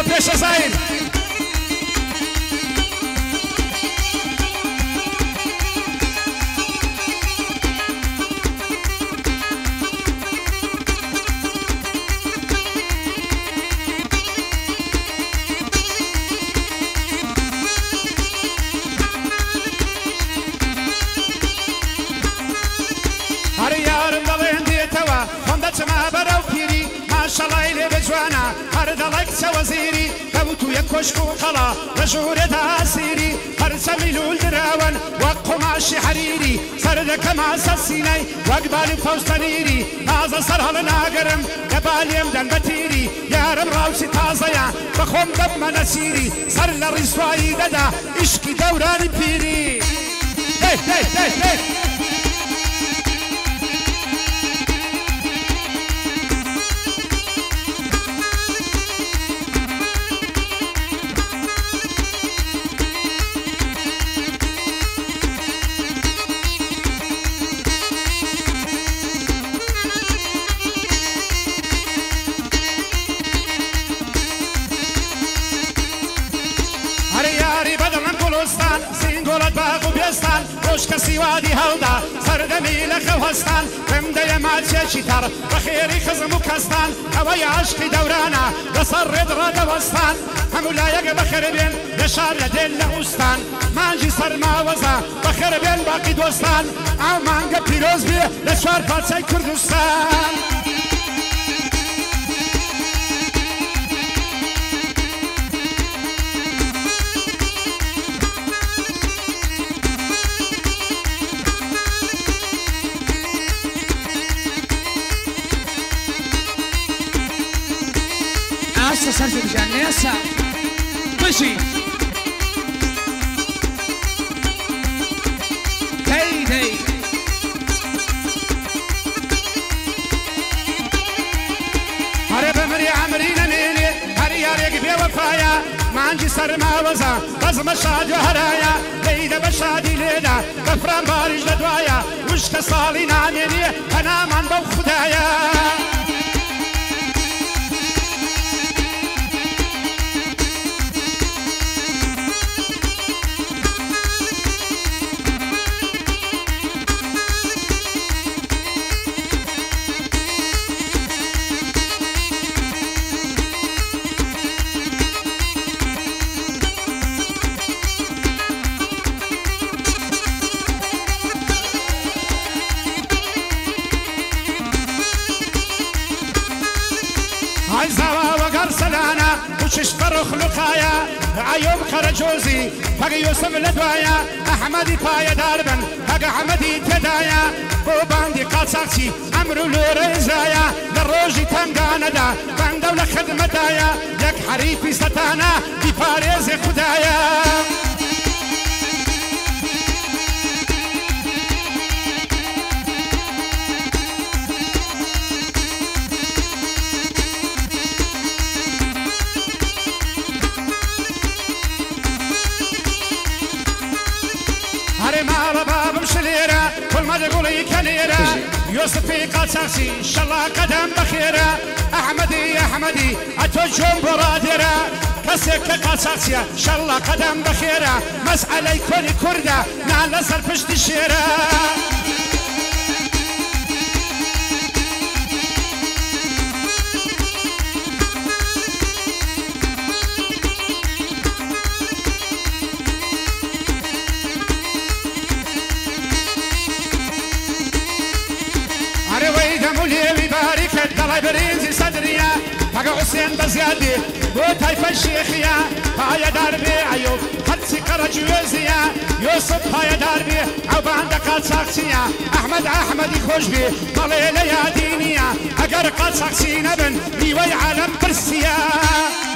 بۆ پێشە زاین وزيري كوتو يكشكو قلا رجورة عسيري هرسا ميلول دراون وقماش حريري سردك مع سسيني وقبال فوستنيري نازا سرها لناقرم قبال يمدن بتيري يارم راوسي تازيا بخوم دم نسيري سر لرسوائي ددا اشكي دوراني بيري هي هي هي هي كسي وادي هودا سردمي لخوهستان بمدى ماتشي تر بخيري خزم وكستان هواي عشقي دورانا بصرد رد وستان همو لايق بخير بين يشار لدين لأوستان مانجي سر ما وزا بخير بين باقي دوستان او مانجا بيروز بيه لشوار باتسي كردستان صرف بجاني يسا مشي دي دي هرب مري عمرينا نيني هري ياريك بي وفايا ما عندي سر ما وزا بزم الشاد وهرايا ليدا بشادي ليدا بفران بارج لدوايا وش كصالي ناميني انا من بو خدايا خلقايا عيوب خرجوزي فقى يوسف لدوايا أحمدي بايا داربن فقى حمدي تدايا بوباندي قاصاكسي أمرو لوريزايا للروجي تنقانا دا بان دولة خدمتايا يك حريفي ستانا دي باريزي خدايا تقولي كنيرة يوسفي قاصاصي إن شاء الله قدم بخيرة أحمدي أحمدي أتوجهم برادرة كسك قاصاصي إن شاء الله قدم بخيرة مسألة يكون كردة نال سرفشت الشيرة برينزي صدريا فقع حسين بزيادي بوتاي فالشيخيا هاي دربي عيوب خلصي كرجوزيا يوسف هاي دربي عوب عندك قاصاكسيا أحمد يخوش بي ضليلة يا دينيا أقر قاصاكسي نبن بيوي عالم برسيا